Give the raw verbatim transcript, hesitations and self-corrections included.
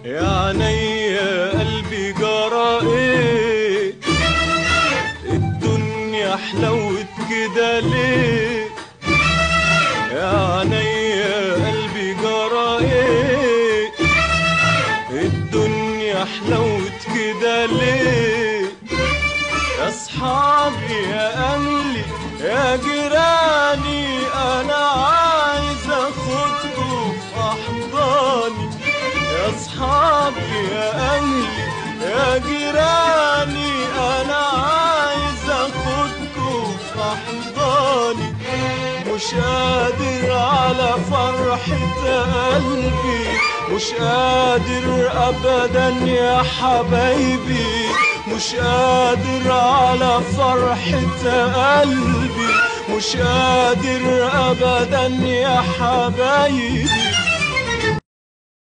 يا عينيا قلبي جرى ايه، الدنيا حلوت كده ليه؟ يا عينيا قلبي جرى ايه، الدنيا حلوت كده ليه؟ يا اصحابي يا اهلي يا جيراني انا عايز اخدكوا في احضاني. يا اصحابي يا اهلي يا جيراني انا عايز اخدكوا في احضاني. مش قادر على فرحة قلبي، مش قادر ابدا يا حبايبي، مش قادر على فرحة قلبي، مش قادر ابدا يا حبايبي.